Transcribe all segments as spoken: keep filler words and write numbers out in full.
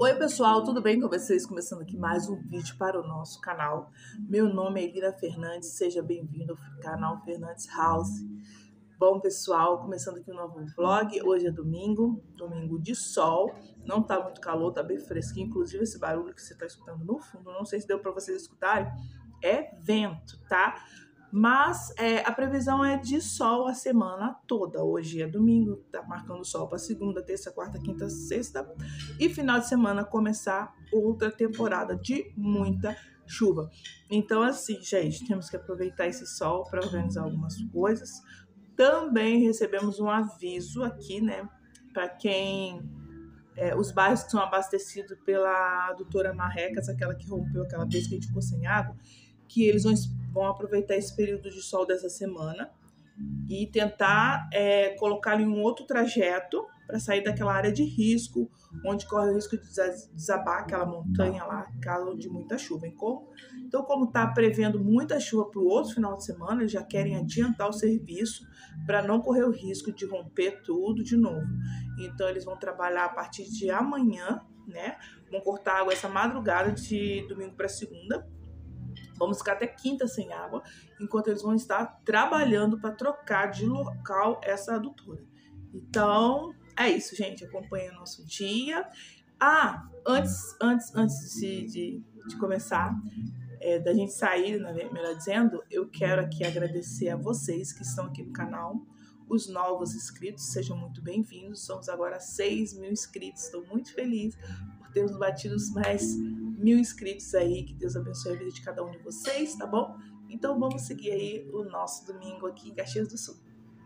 Oi pessoal, tudo bem com vocês? Começando aqui mais um vídeo para o nosso canal. Meu nome é Elira Fernandes, seja bem-vindo ao canal Fernandes House. Bom pessoal, começando aqui um novo vlog. Hoje é domingo, domingo de sol, não tá muito calor, tá bem fresquinho. Inclusive esse barulho que você tá escutando no fundo, não sei se deu para vocês escutarem, é vento, tá? Mas é, a previsão é de sol a semana toda. Hoje é domingo, tá marcando sol para segunda, terça, quarta, quinta, sexta. E final de semana começar outra temporada de muita chuva. Então assim, gente, temos que aproveitar esse sol para organizar algumas coisas. Também recebemos um aviso aqui, né? Para quem... É, os bairros que são abastecidos pela doutora Marrecas, aquela que rompeu aquela vez que a gente ficou sem água, que eles vão, vão aproveitar esse período de sol dessa semana e tentar é, colocar em um outro trajeto para sair daquela área de risco, onde corre o risco de desabar aquela montanha lá, caso de muita chuva. Então, como está prevendo muita chuva para o outro final de semana, eles já querem adiantar o serviço para não correr o risco de romper tudo de novo. Então, eles vão trabalhar a partir de amanhã, né? Vão cortar água essa madrugada de domingo para segunda. Vamos ficar até quinta sem água, enquanto eles vão estar trabalhando para trocar de local essa adutora. Então, é isso, gente. Acompanhe o nosso dia. Ah, antes, antes, antes de, de, de começar, é, da gente sair, né, melhor dizendo, eu quero aqui agradecer a vocês que estão aqui no canal, os novos inscritos, sejam muito bem-vindos. Somos agora seis mil inscritos, estou muito feliz por termos batido mais mil inscritos aí. Que Deus abençoe a vida de cada um de vocês, tá bom? Então vamos seguir aí o nosso domingo aqui em Caxias do Sul.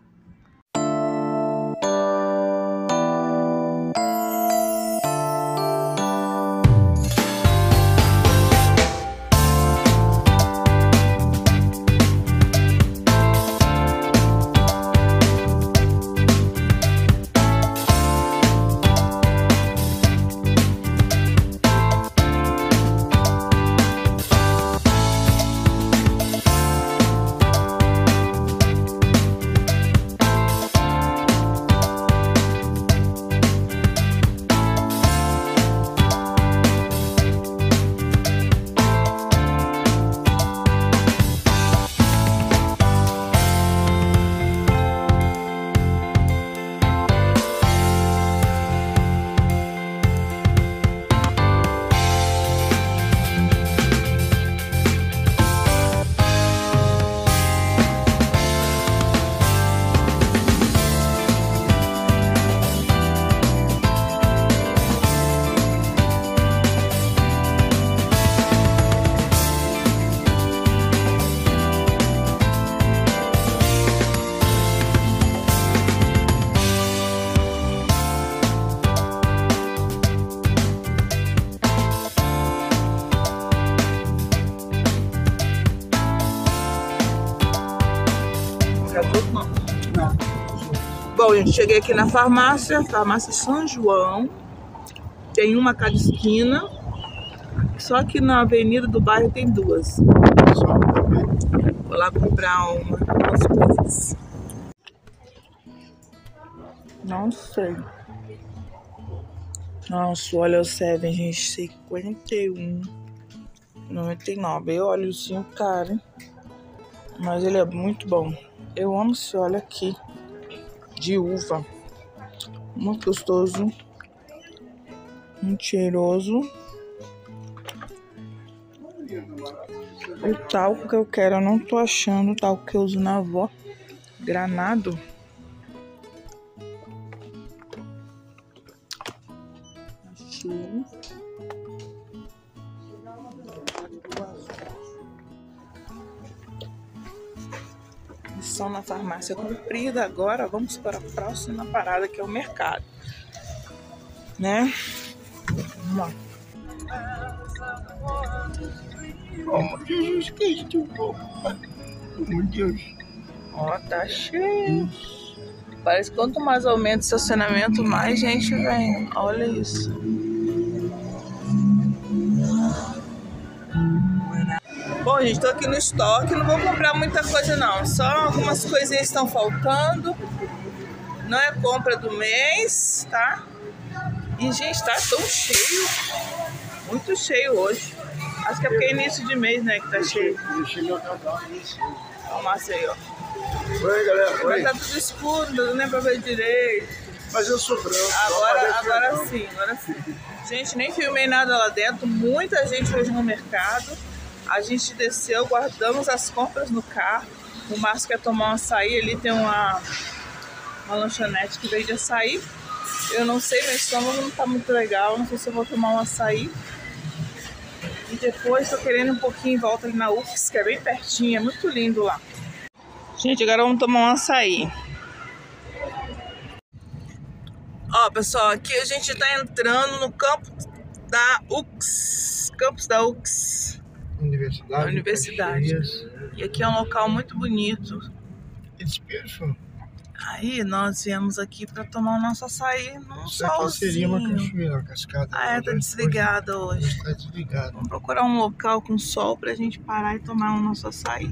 Bom, gente, cheguei aqui na farmácia, farmácia São João. Tem uma a cada esquina. Só que na avenida do bairro tem duas. Vou lá comprar uma, umas coisas. Não sei. Nossa, olha o Seven, gente, cinquenta e um, noventa e nove. Eu olho sim, cara, hein? Mas ele é muito bom. Eu amo esse óleo aqui de uva, muito gostoso, muito cheiroso. O talco que eu quero, eu não tô achando o talco que eu uso na avó, granado. Achei. Estão na farmácia comprida. Agora vamos para a próxima parada, que é o mercado, né? Vamos lá. Oh, meu Jesus Cristo. Oh, meu Deus. Ó, tá cheio. Parece que quanto mais aumenta o estacionamento, mais gente vem. Olha isso. Bom, gente, tô aqui no estoque, não vou comprar muita coisa não, só algumas coisinhas estão faltando, não é compra do mês, tá? E, gente, tá tão cheio. Muito cheio hoje. Acho que é porque é início de mês, né, que tá cheio. Deixei meu cadastro nisso. Olha o Márcio aí, ó. Oi, galera. Oi. Mas tá tudo escuro, não dá nem pra ver direito. Mas eu sou branco. Agora, agora sim, agora sim. Gente, nem filmei nada lá dentro. Muita gente hoje no mercado. A gente desceu, guardamos as compras no carro. O Márcio quer tomar um açaí. Ali tem uma, uma lanchonete que veio de açaí. Eu não sei, meu estômago não tá muito legal. Não sei se eu vou tomar um açaí. E depois tô querendo um pouquinho em volta ali na U F S, que é bem pertinho. É muito lindo lá. Gente, agora vamos tomar um açaí. Ó, pessoal, aqui a gente tá entrando no campo da U F S. Campus da U F S. Universidade. Universidade. E aqui é um local muito bonito. It's beautiful. Aí nós viemos aqui pra tomar o nosso açaí num Isso aqui seria uma solzinho. cachoeira, uma cascada. Ah, é, tá desligada hoje. Hoje tá desligado. Vamos procurar um local com sol pra gente parar e tomar o nosso açaí.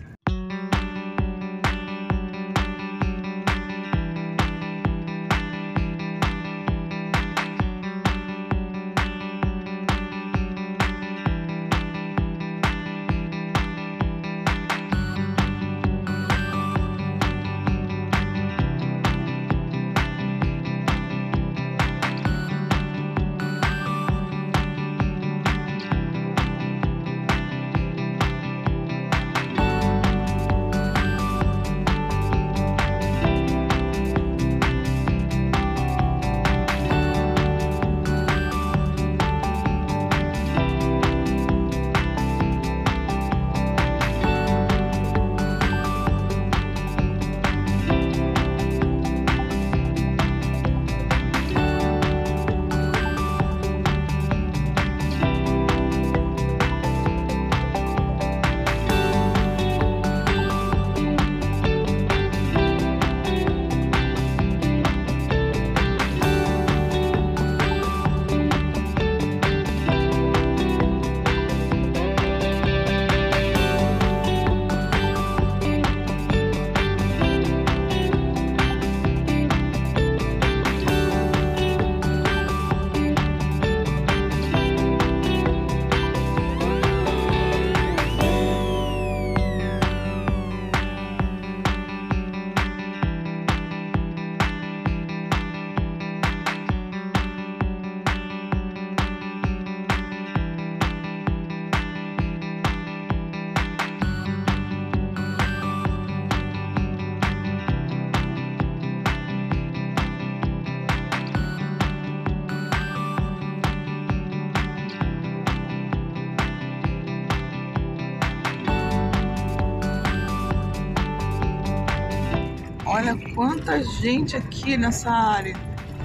Olha quanta gente aqui nessa área.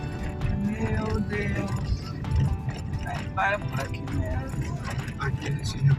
Meu Deus. Aí para por aqui mesmo. Aqui nesse rio.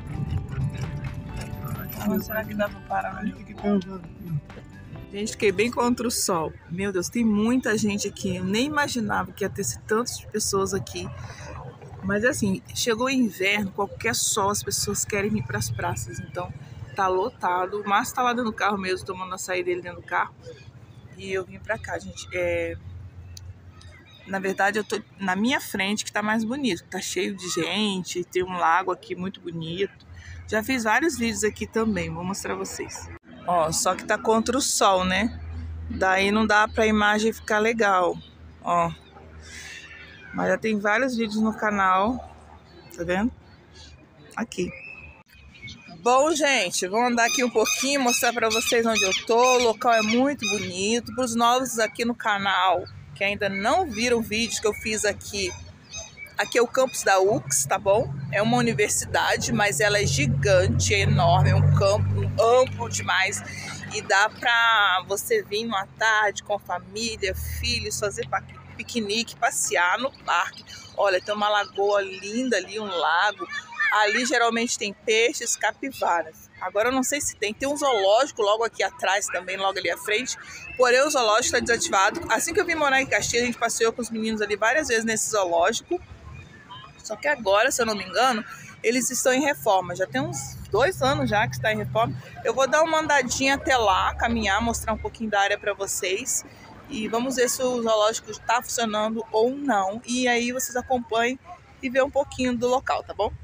Ah, será que dá pra parar? Gente, fiquei bem contra o sol. Meu Deus, tem muita gente aqui. Eu nem imaginava que ia ter tantas pessoas aqui. Mas assim, chegou o inverno, qualquer sol, as pessoas querem ir para as praças. Então, tá lotado. O Márcio tá lá dentro do carro mesmo, tomando açaí dele dentro do carro. E eu vim pra cá, gente. É... Na verdade, eu tô na minha frente, que tá mais bonito. Tá cheio de gente, tem um lago aqui muito bonito. Já fiz vários vídeos aqui também, vou mostrar pra vocês. Ó, só que tá contra o sol, né? Daí não dá pra imagem ficar legal. Ó. Mas já tem vários vídeos no canal. Tá vendo? Aqui. Bom, gente, vou andar aqui um pouquinho, mostrar pra vocês onde eu tô. O local é muito bonito. Para os novos aqui no canal, que ainda não viram vídeos que eu fiz aqui. Aqui é o campus da U F S, tá bom? É uma universidade, mas ela é gigante, é enorme, é um campo amplo demais. E dá pra você vir numa tarde com a família, filhos, fazer piquenique, passear no parque. Olha, tem uma lagoa linda ali, um lago. Ali geralmente tem peixes, capivaras. Agora eu não sei se tem. Tem um zoológico logo aqui atrás também, logo ali à frente. Porém o zoológico está desativado. Assim que eu vim morar em Caxias, a gente passeou com os meninos ali várias vezes nesse zoológico. Só que agora, se eu não me engano, eles estão em reforma. Já tem uns dois anos já que está em reforma. Eu vou dar uma andadinha até lá, caminhar, mostrar um pouquinho da área para vocês. E vamos ver se o zoológico está funcionando ou não. E aí vocês acompanhem e vê um pouquinho do local, tá bom?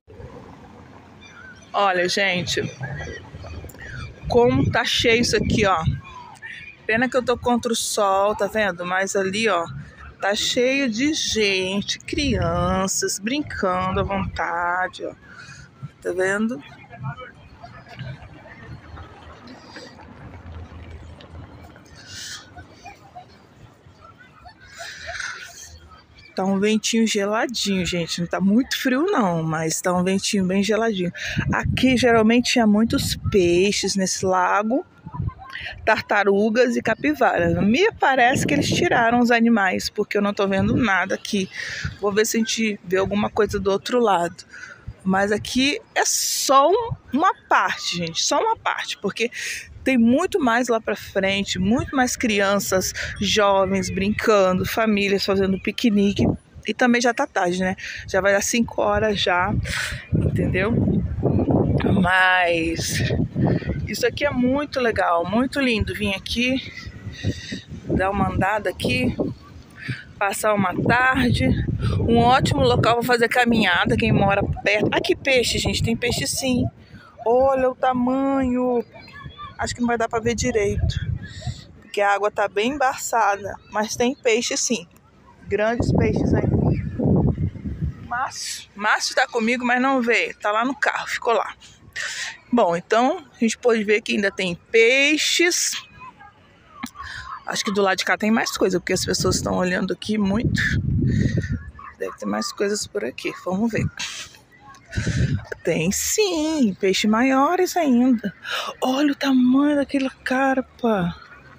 Olha, gente, como tá cheio isso aqui, ó. Pena que eu tô contra o sol, tá vendo? Mas ali, ó, tá cheio de gente, crianças brincando à vontade, ó. Tá vendo? Tá um ventinho geladinho, gente. Não tá muito frio não, mas tá um ventinho bem geladinho. Aqui geralmente tinha muitos peixes nesse lago, tartarugas e capivaras. Me parece que eles tiraram os animais, porque eu não tô vendo nada aqui. Vou ver se a gente vê alguma coisa do outro lado. Mas aqui é só uma parte, gente. Só uma parte, porque tem muito mais lá pra frente, muito mais crianças, jovens brincando, famílias fazendo piquenique. E também já tá tarde, né? Já vai dar cinco horas já, entendeu? Mas isso aqui é muito legal, muito lindo. Vim aqui, dar uma andada aqui, passar uma tarde. Um ótimo local para fazer caminhada, quem mora perto. Aqui peixe, gente, tem peixe sim. Olha o tamanho. Acho que não vai dar para ver direito, porque a água tá bem embaçada, mas tem peixe sim, grandes peixes aí. Márcio, Márcio tá comigo, mas não veio, tá lá no carro, ficou lá. Bom, então a gente pode ver que ainda tem peixes. Acho que do lado de cá tem mais coisa, porque as pessoas estão olhando aqui muito. Deve ter mais coisas por aqui, vamos ver. Tem sim, peixes maiores ainda. Olha o tamanho daquela carpa.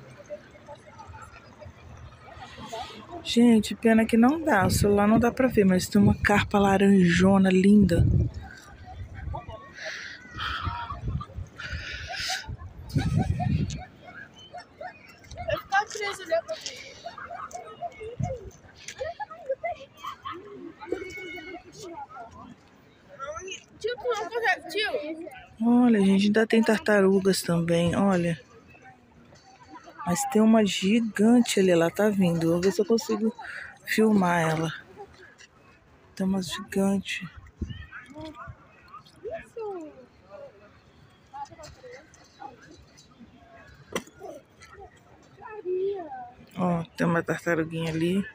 Gente, pena que não dá, o celular não dá pra ver, mas tem uma carpa laranjona linda. Vai ficar preso, né? Tio, tu não consegue, tio? Olha, gente, ainda tem tartarugas também, olha. Mas tem uma gigante ali, ela tá vindo. Vou ver se eu consigo filmar ela. Tem uma gigante. Ó, tem uma tartaruguinha ali.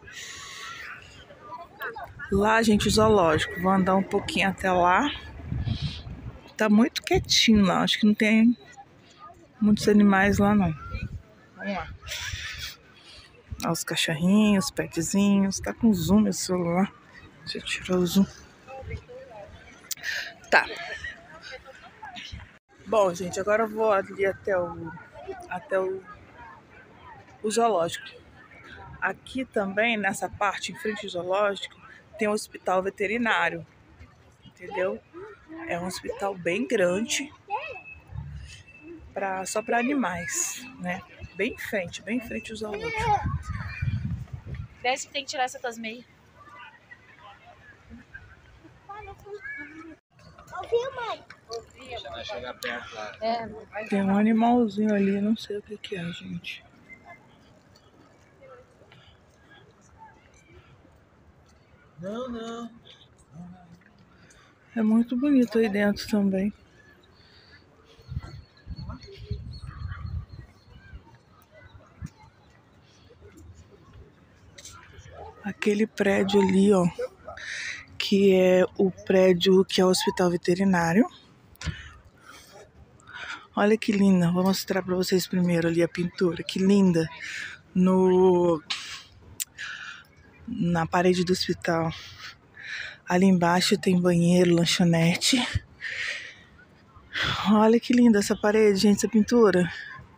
Lá, gente, o zoológico. Vou andar um pouquinho até lá. Tá muito quietinho lá. Acho que não tem muitos animais lá, não. Vamos lá. Olha os cachorrinhos, os petzinhos. Tá com zoom meu celular. Deixa eu tirar o zoom. Tá. Bom, gente, agora eu vou ali até o, até o, o zoológico. Aqui também, nessa parte, em frente ao zoológico, tem um hospital veterinário. Entendeu? É um hospital bem grande. Pra, só para animais, né? Bem em frente, bem em frente ao zoológico. Desce que tem que tirar essas tuas meias. Ouviu, mãe? Ouviu. Você vai chegar perto lá. É. Tem um animalzinho ali, não sei o que que é, gente. Não, não. É muito bonito aí dentro também. Aquele prédio ali, ó, que é o prédio que é o hospital veterinário. Olha que linda, vou mostrar pra vocês primeiro ali a pintura, que linda. No... Na parede do hospital. Ali embaixo tem banheiro, lanchonete. Olha que linda essa parede, gente, essa pintura.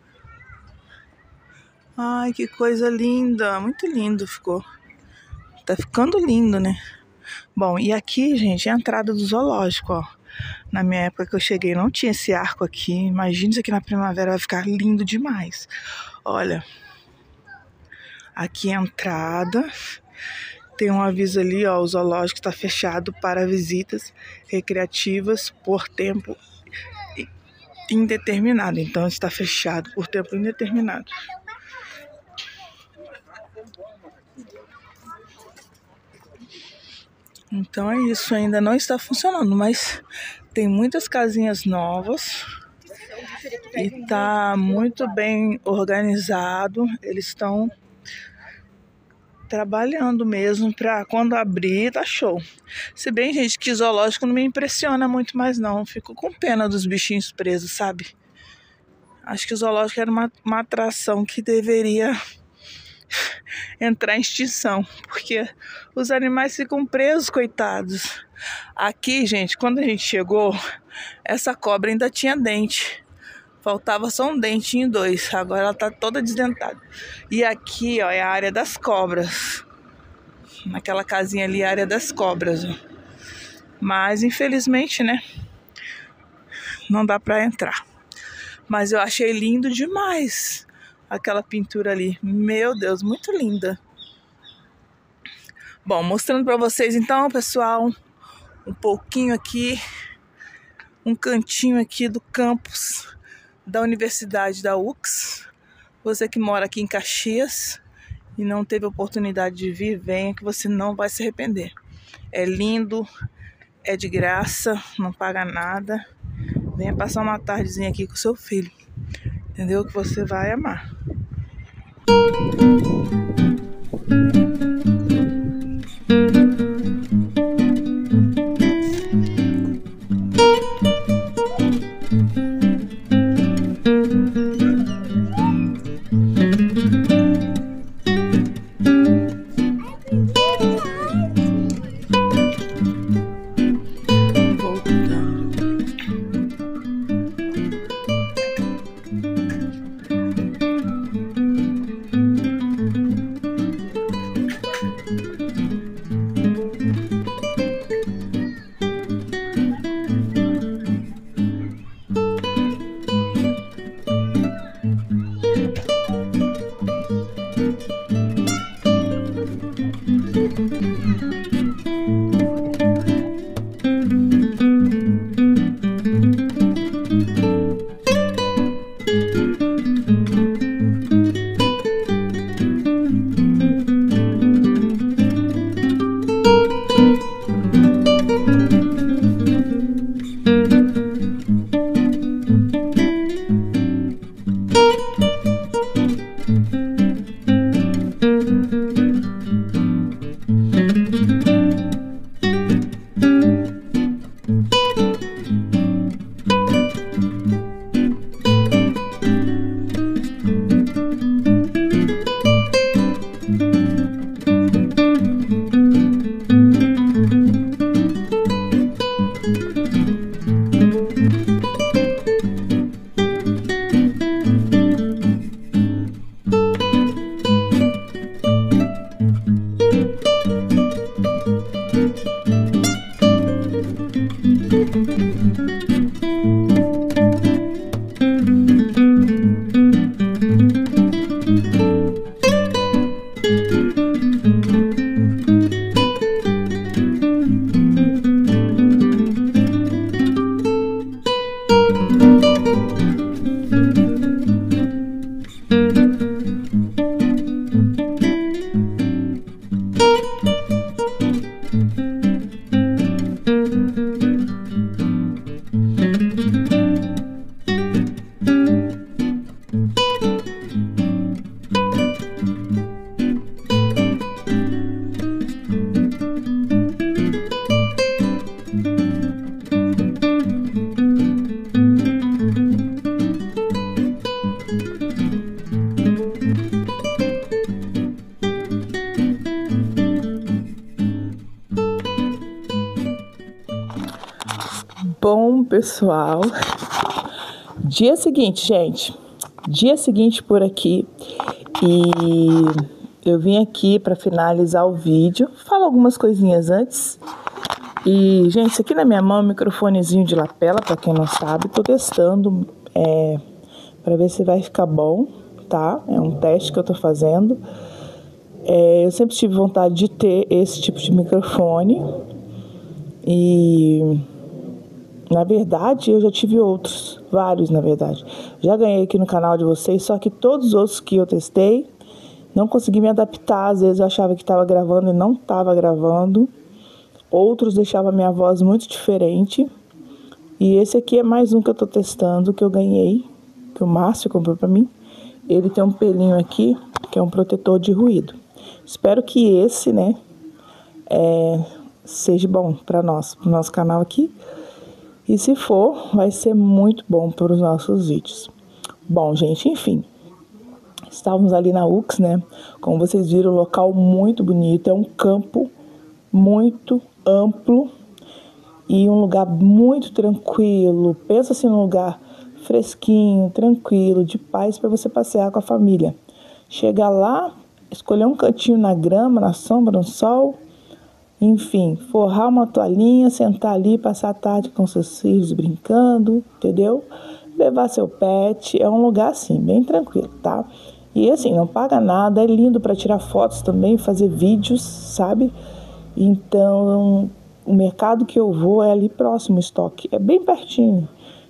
Ai, que coisa linda, muito lindo ficou. Tá ficando lindo, né? Bom, e aqui, gente, é a entrada do zoológico, ó. Na minha época que eu cheguei não tinha esse arco aqui. Imagina isso aqui na primavera, vai ficar lindo demais. Olha. Aqui é a entrada. Tem um aviso ali, ó. O zoológico está fechado para visitas recreativas por tempo indeterminado. Então está fechado por tempo indeterminado. Então é isso, ainda não está funcionando, mas tem muitas casinhas novas e tá muito bem organizado. Eles estão trabalhando mesmo para quando abrir, tá show. Se bem, gente, que zoológico não me impressiona muito mais não. Fico com pena dos bichinhos presos, sabe? Acho que o zoológico era uma, uma atração que deveria entrar em extinção, porque os animais ficam presos, coitados. Aqui, gente, quando a gente chegou, essa cobra ainda tinha dente. Faltava só um dentinho, dois. Agora ela tá toda desdentada. E aqui, ó, é a área das cobras. Naquela casinha ali, a área das cobras, ó. Mas, infelizmente, né, não dá pra entrar. Mas eu achei lindo demais aquela pintura ali. Meu Deus, muito linda. Bom, mostrando pra vocês então, pessoal, um pouquinho aqui, um cantinho aqui do campus da Universidade da U X. Você que mora aqui em Caxias e não teve oportunidade de vir, venha que você não vai se arrepender. É lindo, é de graça, não paga nada. Venha passar uma tardezinha aqui com seu filho, entendeu? Que você vai amar. Bom, pessoal, dia seguinte, gente, dia seguinte por aqui, e eu vim aqui para finalizar o vídeo, falo algumas coisinhas antes. E, gente, isso aqui na minha mão é um microfonezinho de lapela, para quem não sabe, tô testando é, para ver se vai ficar bom, tá? É um teste que eu tô fazendo. É, eu sempre tive vontade de ter esse tipo de microfone e, na verdade, eu já tive outros, vários, na verdade. Já ganhei aqui no canal de vocês, só que todos os outros que eu testei, não consegui me adaptar. Às vezes eu achava que estava gravando e não estava gravando. Outros deixavam a minha voz muito diferente. E esse aqui é mais um que eu tô testando, que eu ganhei, que o Márcio comprou pra mim. Ele tem um pelinho aqui, que é um protetor de ruído. Espero que esse, né, é, seja bom para nós, pro nosso canal aqui. E se for, vai ser muito bom para os nossos vídeos. Bom, gente, enfim. Estávamos ali na U X, né? Como vocês viram, um local muito bonito. É um campo muito amplo e um lugar muito tranquilo. Pensa assim num lugar fresquinho, tranquilo, de paz para você passear com a família. Chegar lá, escolher um cantinho na grama, na sombra, no sol, enfim, forrar uma toalhinha, sentar ali, passar a tarde com seus filhos brincando, entendeu? Levar seu pet, é um lugar assim, bem tranquilo, tá? E assim, não paga nada, é lindo para tirar fotos também, fazer vídeos, sabe? Então, o mercado que eu vou é ali próximo, o estoque, é bem pertinho.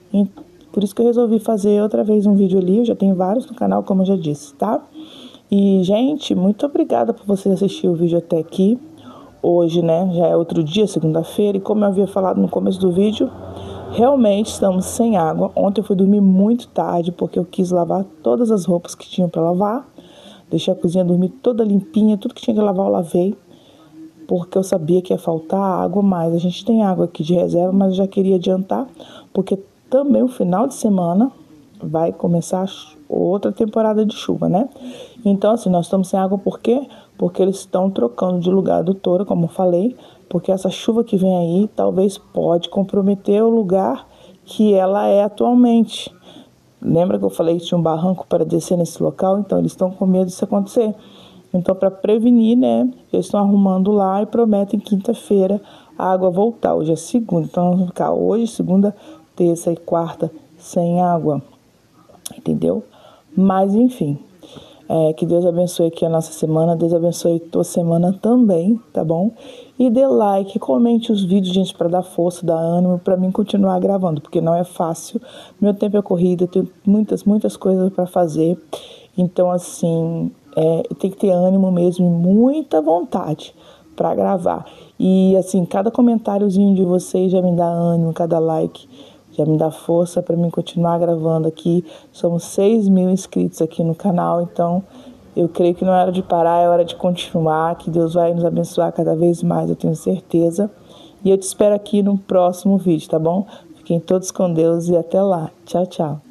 Por isso que eu resolvi fazer outra vez um vídeo ali, eu já tenho vários no canal, como eu já disse, tá? E, gente, muito obrigada por você assistir o vídeo até aqui. Hoje, né, já é outro dia, segunda-feira, e como eu havia falado no começo do vídeo, realmente estamos sem água. Ontem eu fui dormir muito tarde, porque eu quis lavar todas as roupas que tinham para lavar. Deixei a cozinha dormir toda limpinha, tudo que tinha que lavar eu lavei, porque eu sabia que ia faltar água, mas a gente tem água aqui de reserva, mas eu já queria adiantar, porque também o final de semana vai começar outra temporada de chuva, né? Então, assim, nós estamos sem água por quê? Porque eles estão trocando de lugar a adutora, como eu falei, porque essa chuva que vem aí talvez pode comprometer o lugar que ela é atualmente. Lembra que eu falei que tinha um barranco para descer nesse local? Então, eles estão com medo disso acontecer. Então, para prevenir, né, eles estão arrumando lá e prometem quinta-feira a água voltar. Hoje é segunda, então nós vamos ficar hoje, segunda, terça e quarta sem água, entendeu? Mas, enfim, é, que Deus abençoe aqui a nossa semana, Deus abençoe a tua semana também, tá bom? E dê like, comente os vídeos, gente, para dar força, dar ânimo, para mim continuar gravando, porque não é fácil, meu tempo é corrido, eu tenho muitas, muitas coisas para fazer, então, assim, é, tem que ter ânimo mesmo e muita vontade para gravar. E, assim, cada comentáriozinho de vocês já me dá ânimo, cada like já me dá força para mim continuar gravando aqui. Somos seis mil inscritos aqui no canal, então eu creio que não é hora de parar, é hora de continuar, que Deus vai nos abençoar cada vez mais, eu tenho certeza. E eu te espero aqui no próximo vídeo, tá bom? Fiquem todos com Deus e até lá. Tchau, tchau.